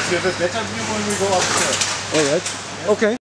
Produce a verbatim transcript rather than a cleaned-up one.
we have a better view when we go upstairs. All right. Okay.